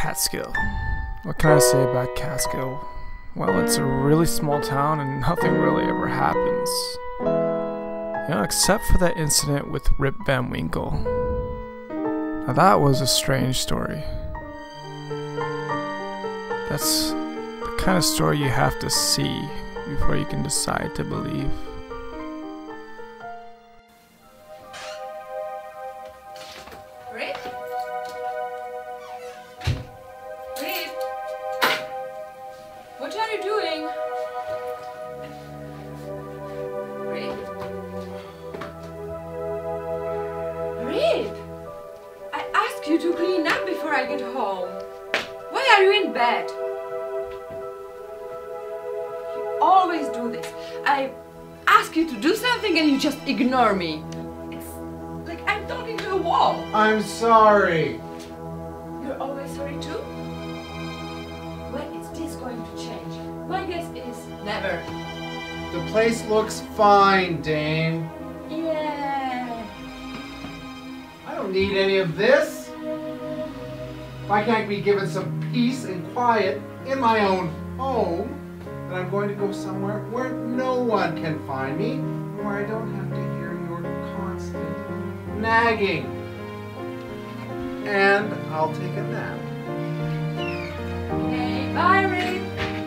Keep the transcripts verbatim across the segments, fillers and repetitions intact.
Catskill. What can I say about Catskill? Well, it's a really small town and nothing really ever happens. You know, except for that incident with R I P van Winkle. Now that was a strange story. That's the kind of story you have to see before you can decide to believe. Rip? Rip? What are you doing? Rip? Rip? I asked you to clean up before I get home. Why are you in bed? You always do this. I ask you to do something and you just ignore me. It's like I'm talking to a wall. I'm sorry. You're always sorry too? When is this going to change? My guess is never. The place looks fine, Dane. Yeah. I don't need any of this. If I can't be given some peace and quiet in my own home, then I'm going to go somewhere where no one can find me, where I don't have to hear your constant nagging. And I'll take a nap. Okay, bye, Rick.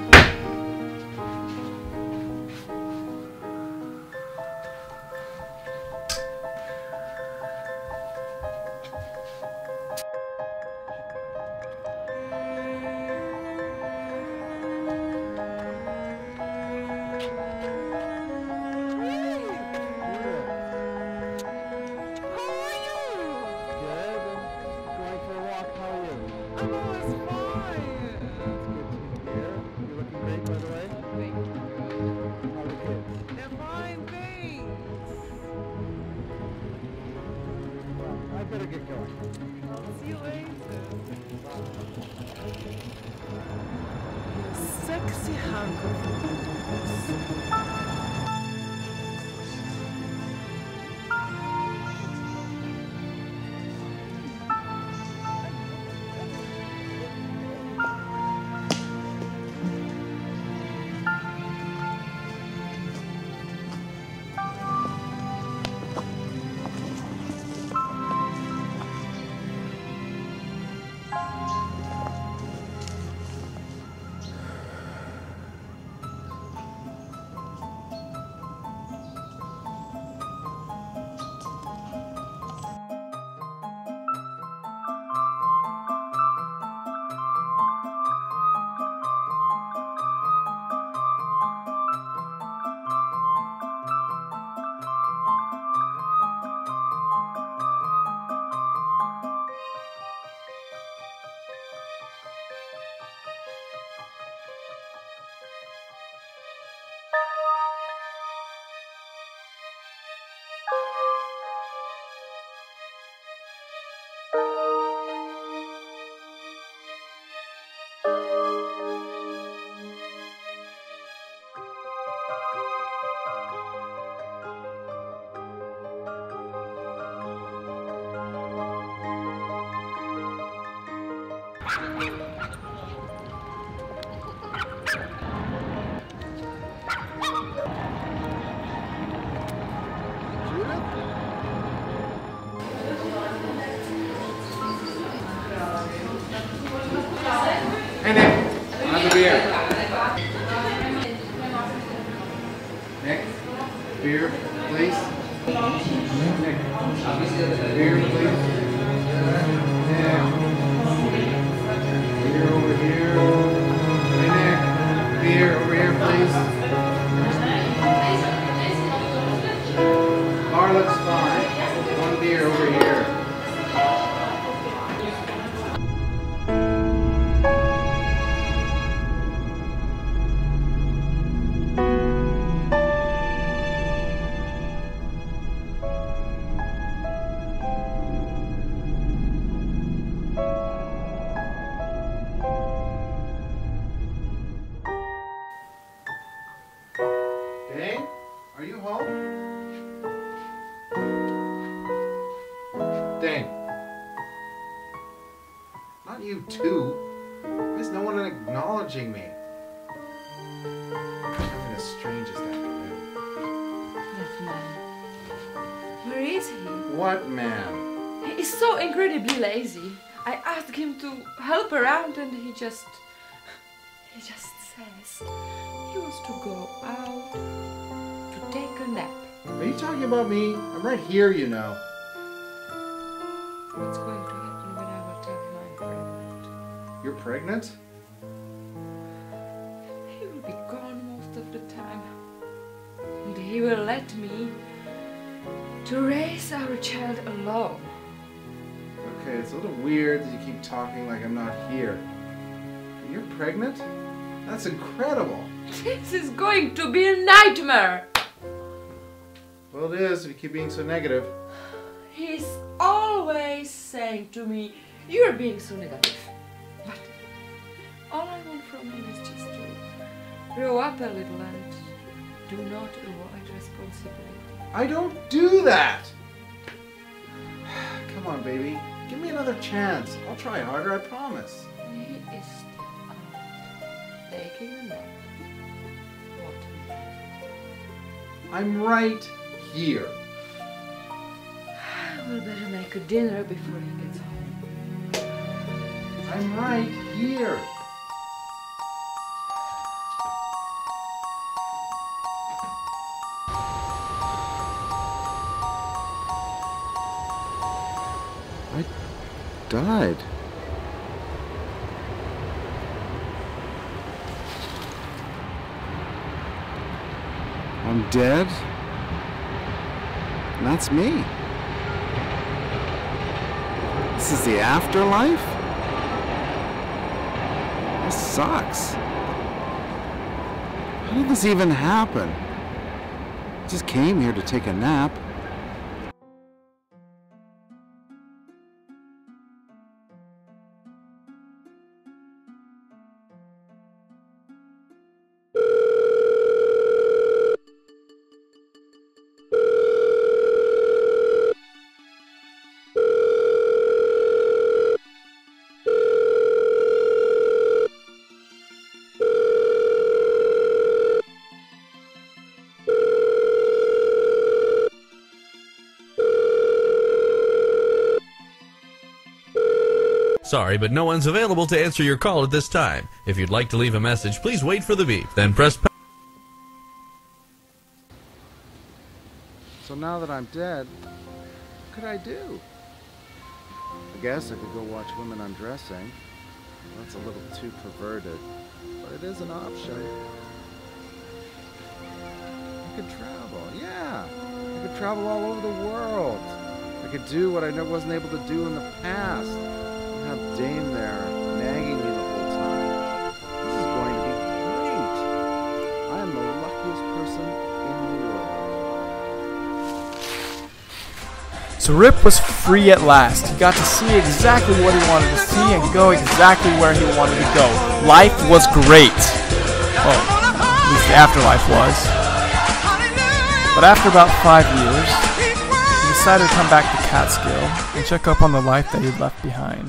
Better get going. See you later. You sexy hunk of Hey, Nick, another beer. Nick, beer, please. Nick, beer, please. Yeah. Beer over here. Hey, Nick, beer over here, please. Bar looks fine. One beer over here. you too. Why is no one acknowledging me? I'm having the strangest afternoon. That man. Where is he? What man? He is so incredibly lazy. I asked him to help around and he just... He just says he wants to go out to take a nap. Are you talking about me? I'm right here, you know. What's going to happen when I will tell him I'm pregnant? You're pregnant? He will be gone most of the time. And he will let me to raise our child alone. Okay, it's a little weird that you keep talking like I'm not here. But you're pregnant? That's incredible. This is going to be a nightmare. Well, it is if you keep being so negative. He's always saying to me, you're being so negative. But all I want from him is just to grow up a little and do not avoid responsibility. I don't do that! Come on, baby. Give me another chance. I'll try harder, I promise. He is still out, taking a nap. What a man. I'm right here. We'll better make a dinner before he gets home. I'm right here. I died. I'm dead. And that's me. This is the afterlife? This sucks. How did this even happen? I just came here to take a nap. Sorry, but no one's available to answer your call at this time. If you'd like to leave a message, please wait for the beep, then press pound. So now that I'm dead, what could I do? I guess I could go watch women undressing. That's a little too perverted, but it is an option. I could travel, yeah. I could travel all over the world. I could do what I wasn't able to do in the past. I'd have Dame there nagging me the whole time. This is going to be great. I am the luckiest person in the world. So Rip was free at last. He got to see exactly what he wanted to see and go exactly where he wanted to go. Life was great. Well, at least the afterlife was. But after about five years, he decided to come back to Catskill and check up on the life that he'd left behind.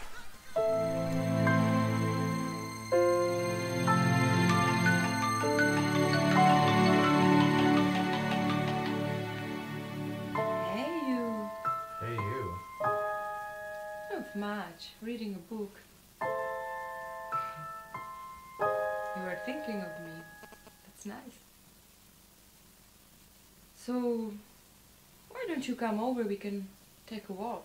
Hey you. Hey, you. Not much. Reading a book. You were thinking of me. That's nice. So, why don't you come over? We can take a walk.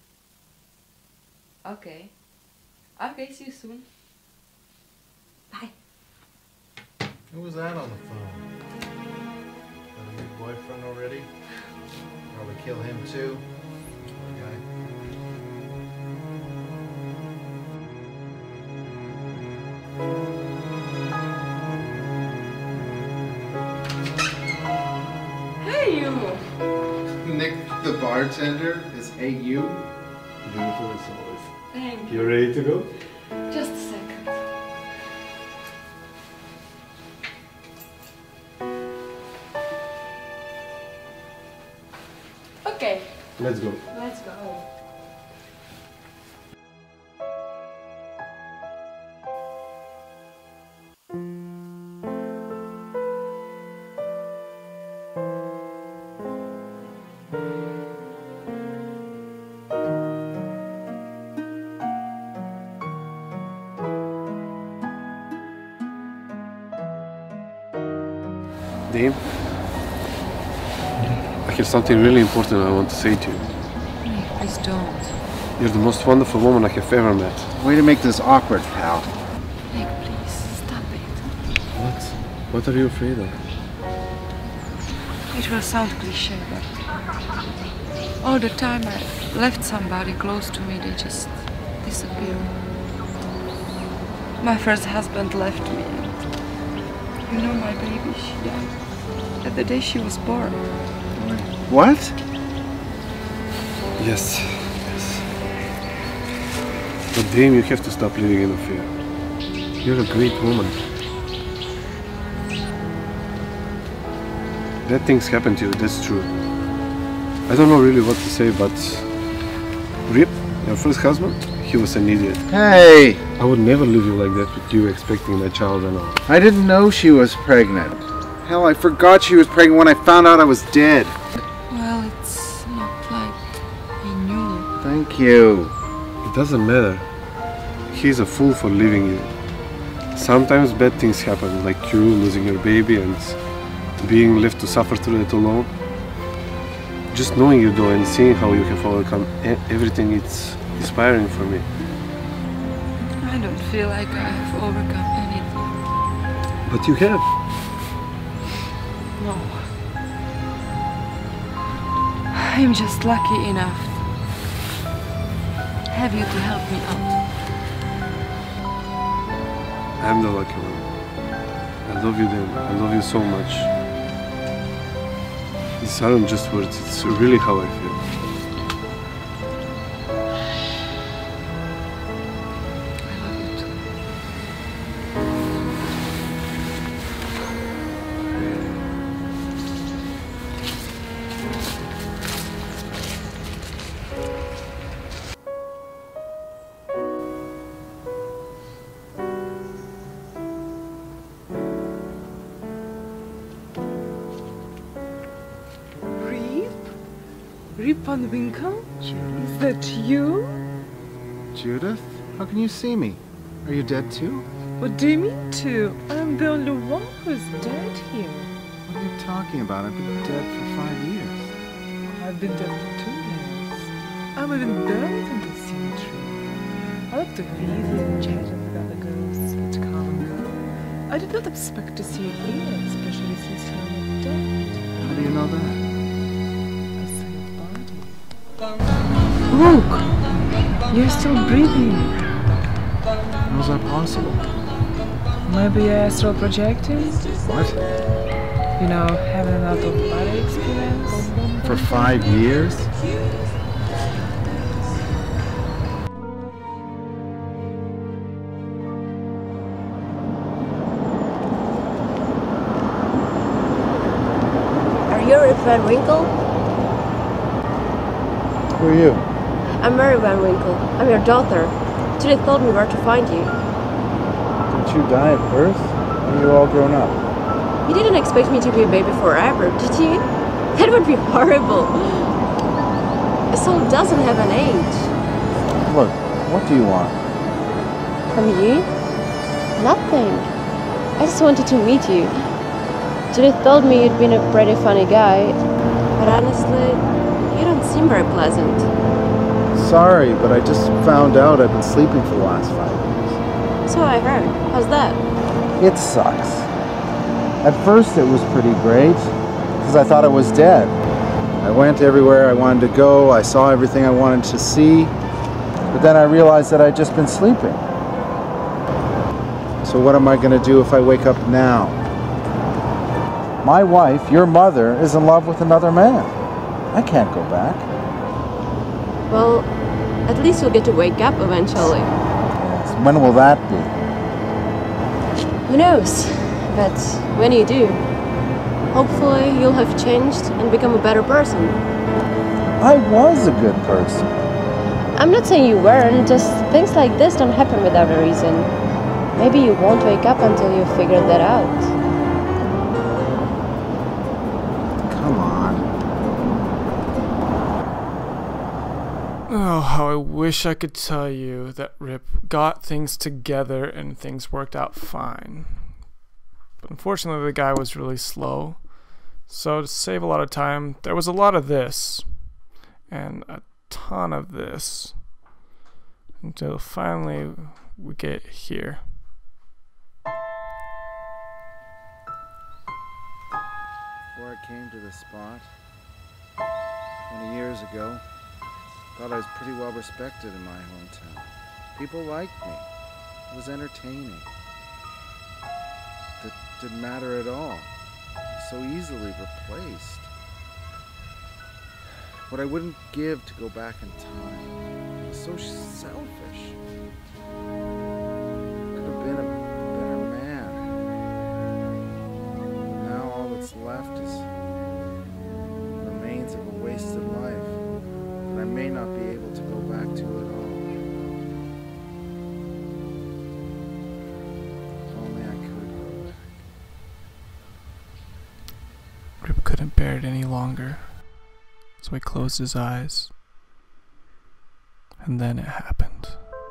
Okay. Okay, see you soon. Bye. Who was that on the phone? Got a new boyfriend already? Probably kill him too. Poor guy. Hey you! Nick, the bartender, is hey you. Beautiful as always. Thank you. You ready to go? Just a second. Okay, Let's go. let's go. Dave, I have something really important I want to say to you. Nick, please don't. You're the most wonderful woman I have ever met. Way to make this awkward, pal. Nick, please, stop it. What? What are you afraid of? It will sound cliche, but all the time I left somebody close to me, they just disappear. My first husband left me, and you know my baby, she died at the day she was born. What? Yes, yes. But Dame, you have to stop living in a fear. You're a great woman. Bad things happen to you, that's true. I don't know really what to say, but R I P, your first husband, he was an idiot. Hey! I would never leave you like that with you expecting my child and all. I didn't know she was pregnant. Hell, I forgot she was pregnant when I found out I was dead. Well, it's not like he knew. Thank you. It doesn't matter. He's a fool for leaving you. Sometimes bad things happen, like you losing your baby and being left to suffer through it alone. Just knowing you though and seeing how you have overcome e everything, it's inspiring for me. I don't feel like I have overcome anything. But you have. No. I'm just lucky enough to have you to help me out. I'm the lucky one. I love you, Dan. I love you so much. These aren't just words, it's really how I feel. I love you too. R I P? R I P van Winkle? Is that you? Judith, how can you see me? Are you dead too? What do you mean to? I'm the only one who's dead here. What are you talking about? I've been dead for five years. I've been dead for two years. I'm even buried in the cemetery. I like to visit and chat with other ghosts, but come and go. I did not expect to see you here, especially since you're not dead. How do you know that? I saw your body. Look! You're still breathing. How's that possible? Maybe you're astral projecting? What? You know, having an out-of-body experience? For five years? Are you R I P van Winkle? Who are you? I'm Mary van Winkle. I'm your daughter. Judith told me where to find you. Didn't you die at birth? Or are you all grown up? You didn't expect me to be a baby forever, did you? That would be horrible. A soul doesn't have an age. Look, what do you want? From you? Nothing. I just wanted to meet you. Judith told me you'd been a pretty funny guy, but honestly, you don't seem very pleasant. Sorry, but I just found out I've been sleeping for the last five years. So I heard. How's that? It sucks. At first it was pretty great, because I thought I was dead. I went everywhere I wanted to go, I saw everything I wanted to see, but then I realized that I'd just been sleeping. So what am I going to do if I wake up now? My wife, your mother, is in love with another man. I can't go back. Well, at least you'll get to wake up eventually. Yes. When will that be? Who knows? But when you do, hopefully you'll have changed and become a better person. I was a good person. I'm not saying you weren't, just things like this don't happen without a reason. Maybe you won't wake up until you figure that out. Come on. Oh, how I wish I could tell you that R I P got things together and things worked out fine. But unfortunately, the guy was really slow. So to save a lot of time, there was a lot of this and a ton of this until finally we get here. Before I came to this spot, twenty years ago, I thought I was pretty well respected in my hometown. People liked me. It was entertaining. That didn't matter at all. So easily replaced. What I wouldn't give to go back in time was so selfish. Could have been a better man. But now all that's left is the remains of a wasted life that I may not be able to go back to at all. If only I could go back. Rip couldn't bear it any longer, so he closed his eyes. And then it happened.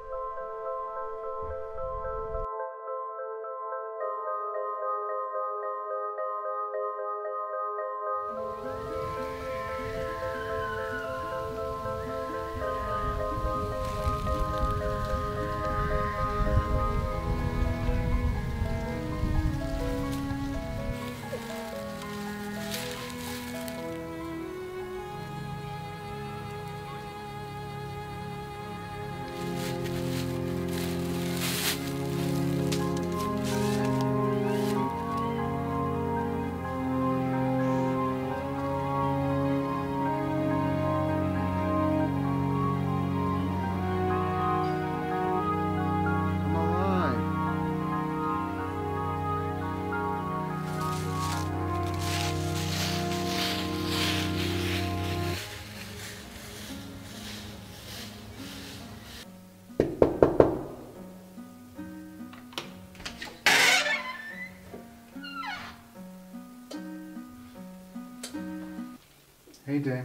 Hey, Dame.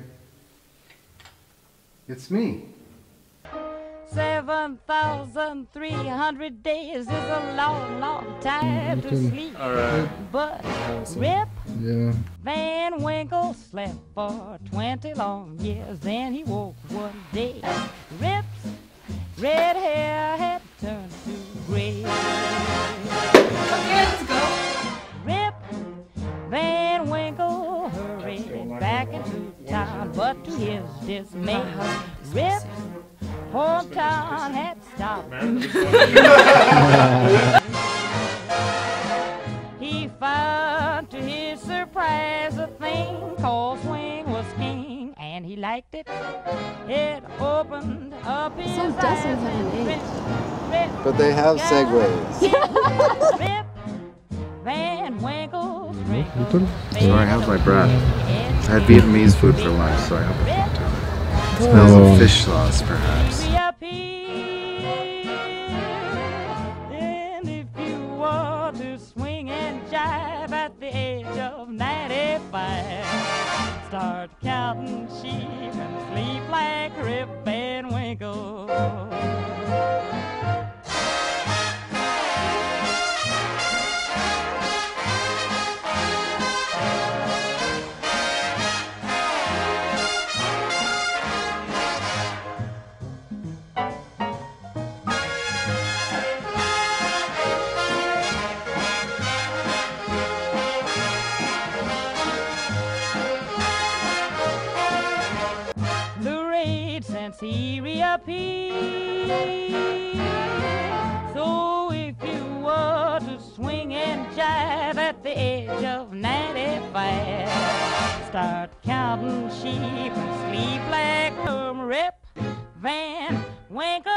It's me. Seven thousand three hundred days is a long, long time to sleep. All right. But Rip Yeah. Van Winkle slept for twenty long years. Then he woke one day. Rip's red hair had turned to gray. Okay, let's go. Rip Van Winkle hurried back into town, but to his dismay, Rip's hometown had stopped. He found to his surprise a thing called swing was king, and he liked it. It opened up his So doesn't have an Rip, age. Rip, But they have segways. Rip Van Winkle's ring. Sorry, I held my breath. I had Vietnamese food for lunch, so I hope it won't do it. Smells of fish sauce, perhaps. And if you want to swing and jive at the age of ninety-five, start counting sheep and sleep like Rip Van Winkle. Since he reappeared. So if you were to swing and jive at the age of ninety-five, start counting sheep and sleep like um, Rip Van Winkle.